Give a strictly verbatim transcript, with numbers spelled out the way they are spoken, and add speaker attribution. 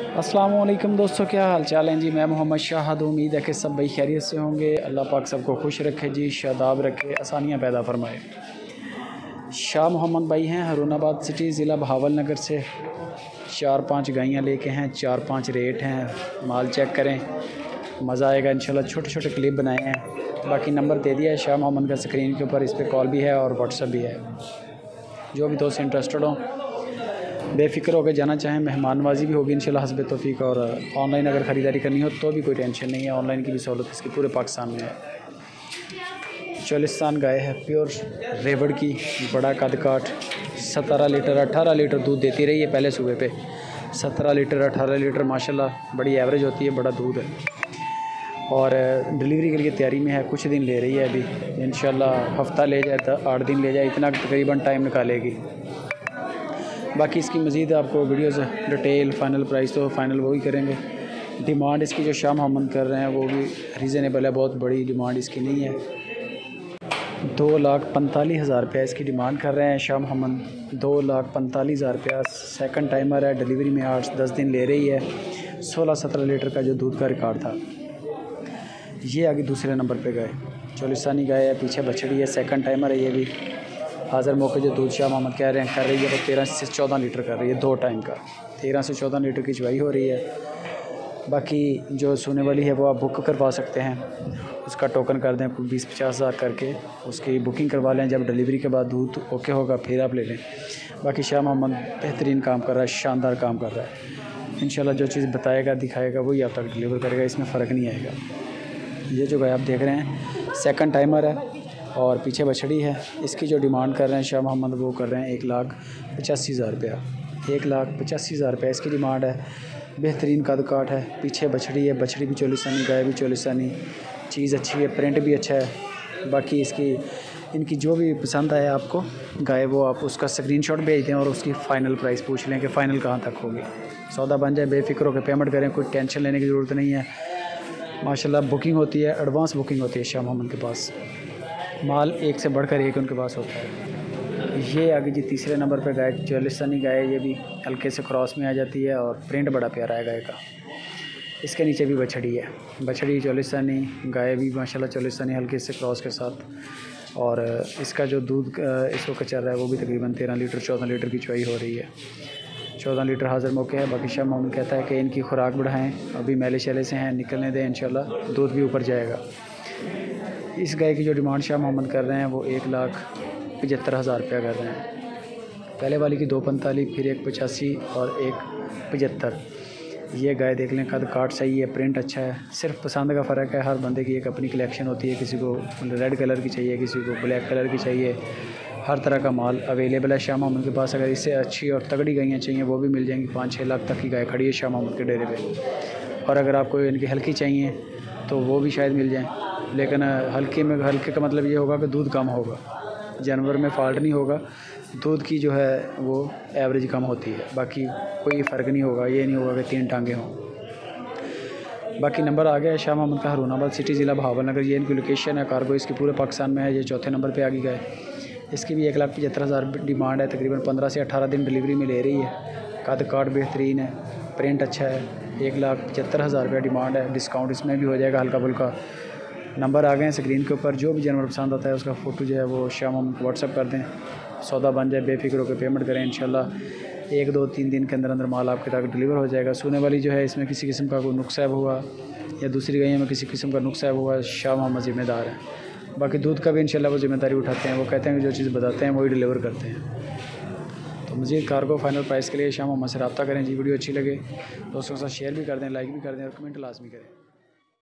Speaker 1: अस्सलाम वालेकुम दोस्तों, क्या हाल चाल हैं जी। मैं मोहम्मद शाहद, उम्मीद है कि सब भाई खैरियत से होंगे। अल्लाह पाक सबको खुश रखे जी, शादाब रखे, आसानियाँ पैदा फरमाए। शाह मोहम्मद भाई हैं हरूनाबाद सिटी, ज़िला बहावल नगर से। चार पांच गायें लेके हैं, चार पांच रेट हैं। माल चेक करें, मज़ा आएगा इंशाल्लाह। छोटे छोटे क्लिप बनाए हैं। बाकी नंबर दे दिया है शाह मोहम्मद का स्क्रीन के ऊपर, इस पर कॉल भी है और व्हाट्सअप भी है। जो भी दोस्त इंटरेस्टेड हों बेफ़िक्र होकर जाना चाहें, मेहमान नवाजी भी होगी इंशाल्लाह हस्ब तौफीक। और ऑनलाइन अगर ख़रीदारी करनी हो तो भी कोई टेंशन नहीं है, ऑनलाइन की भी सहूलत इसकी पूरे पाकिस्तान में है। चोलिस्तान गाय है, प्योर रेवड़ की, बड़ा कद काट, सत्रह लीटर अठारह लीटर दूध देती रही है पहले सूबे पे। सत्रह लीटर अठारह लीटर माशाल्लाह बड़ी एवरेज होती है, बड़ा दूध है। और डिलीवरी के लिए तैयारी में है, कुछ दिन ले रही है अभी। इंशाल्लाह हफ़्ता ले जाए तो आठ दिन ले जाए, इतना तकरीबन टाइम निकालेगी। बाकी इसकी मज़ीद आपको वीडियोस डिटेल फ़ाइनल प्राइस तो फ़ाइनल वो ही करेंगे। डिमांड इसकी जो शाह मोहम्मद कर रहे हैं वो भी रीज़नेबल है, बहुत बड़ी डिमांड इसकी नहीं है। दो लाख पैंतालीस हज़ार रुपया इसकी डिमांड कर रहे हैं शाह मोहम्मद। दो लाख पैंतालीस हज़ार रुपया। सेकंड टाइमर है, डिलीवरी में आठ दस दिन ले रही है। सोलह सत्रह लीटर का जो दूध का रिकॉर्ड था। ये आगे दूसरे नंबर पे गए, चोलिस्तानी गाय है, पीछे बछड़ी है, सेकंड टाइमर है। ये भी हाज़िर मौके जो दूध शाह मोहम्मद कह रहे हैं कर रही है वो तेरह से चौदह लीटर कर रही है, दो टाइम का तेरह से चौदह लीटर की चुवाई हो रही है। बाकी जो सोने वाली है वो आप बुक करवा सकते हैं, उसका टोकन कर दें बीस पचास हज़ार करके, उसकी बुकिंग करवा लें। जब डिलीवरी के बाद दूध ओके होगा फिर आप ले लें। बाकी शाह मोहम्मद बेहतरीन काम कर रहा है, शानदार काम कर रहा है। इंशाल्लाह जो चीज़ बताएगा दिखाएगा वही आप तक डिलीवर करेगा, इसमें फ़र्क नहीं आएगा। ये जो गाय आप देख रहे हैं सेकंड टाइमर है और पीछे बछड़ी है। इसकी जो डिमांड कर रहे हैं शाह मोहम्मद वो कर रहे हैं एक लाख पचासी हज़ार रुपया। एक लाख पचासी हज़ार रुपया इसकी डिमांड है। बेहतरीन कद काट है, पीछे बछड़ी है, बछड़ी भी चोलिस्तानी, गाय भी चोलिस्तानी, चीज़ अच्छी है, प्रिंट भी अच्छा है। बाकी इसकी इनकी जो भी पसंद आए आपको गाय, वो आप उसका स्क्रीनशॉट भेज दें और उसकी फ़ाइनल प्राइस पूछ लें कि फ़ाइनल कहाँ तक होगी। सौदा बन जाए, बेफ़िक्र होकर पेमेंट करें, कोई टेंशन लेने की ज़रूरत नहीं है। माशाल्लाह बुकिंग होती है, एडवांस बुकिंग होती है शाह मोहम्मद के पास। माल एक से बढ़कर एक उनके पास होता है। ये आगे जी तीसरे नंबर पे गाय चोलिस्तानी गाय, ये भी हल्के से क्रॉस में आ जाती है और प्रिंट बड़ा प्यारा है गाय का। इसके नीचे भी बछड़ी है, बछड़ी चोलिस्तानी, गाय भी माशाल्लाह चोलिस्तानी हल्के से क्रॉस के साथ। और इसका जो दूध इस वक्त चल रहा है वो भी तकरीबन तेरह लीटर चौदह लीटर की चुवाई हो रही है। चौदह लीटर हाज़िर मौके है। बाकी शाह मोहम्मद कहता है कि इनकी खुराक बढ़ाएँ, अभी मैले शैले से हैं, निकलने दें, इंशाल्लाह दूध भी ऊपर जाएगा। इस गाय की जो डिमांड शाह मोहम्मद कर रहे हैं वो एक लाख पचहत्तर हज़ार रुपया कर रहे हैं। पहले वाली की दो पैंतालीस, फिर एक पचासी और एक पचहत्तर। ये गाय देख लें, कद काट सही है, प्रिंट अच्छा है। सिर्फ पसंद का फ़र्क है, हर बंदे की एक अपनी कलेक्शन होती है। किसी को रेड कलर की चाहिए, किसी को ब्लैक कलर की चाहिए। हर तरह का माल अवेलेबल है शाह मोहम्मद के पास। अगर इससे अच्छी और तगड़ी गायें चाहिए वो भी मिल जाएंगी। पाँच छः लाख तक की गाय खड़ी है शाह मोहम्मद के डेरे पे। और अगर आपको इनकी हल्की चाहिए तो वो भी शायद मिल जाएँ, लेकिन हल्के में हल्के का मतलब ये होगा कि दूध कम होगा, जानवर में फ़ॉल्ट नहीं होगा, दूध की जो है वो एवरेज कम होती है। बाकी कोई फ़र्क नहीं होगा, ये नहीं होगा कि तीन टांगे हों। बाकी नंबर आ गया है शाह मोहम्मद का, हरूनाबाद सिटी, ज़िला बहावल नगर। ये इनकी लोकेशन है, कार्गो इसकी पूरे पाकिस्तान में है। ये चौथे नंबर पे आ गई गाय। इसकी भी एक लाख पचहत्तर हज़ार डिमांड है, तकरीबन पंद्रह से अठारह दिन डिलीवरी में ले रही है। कद काट बेहतरीन है, प्रिंट अच्छा है। एक लाख पचहत्तर हज़ार रुपया डिमांड है, डिस्काउंट इसमें भी हो जाएगा हल्का फुल्का। नंबर आ गए हैं स्क्रीन के ऊपर। जो भी जानवर पसंद आता है उसका फ़ोटो जो है वो शाह मोहम्मद को व्हाट्सअप कर दें, सौदा बन जाए, बेफ़िक्र होकर पेमेंट करें। इंशाल्लाह एक दो तीन दिन के अंदर अंदर माल आपके तक डिलीवर हो जाएगा। सोने वाली जो है इसमें किसी किस्म का कोई नुक्स ऐब हुआ या दूसरी गायों में किसी किस्म का नुक्स ऐब हुआ, शाह मोहम्मद ज़िम्मेदार है। बाकी दूध का भी इंशाल्लाह वो ज़िम्मेदारी उठाते हैं। वो कहते हैं कि जो चीज़ बताते हैं वही डिलीवर करते हैं। तो मज़ीद कार्गो फाइनल प्राइस के लिए शाह मोहम्मद से रब्ता करें जी। वीडियो अच्छी लगे दोस्तों के साथ शेयर भी कर दें, लाइक भी कर दें और कमेंट लाजमी करें।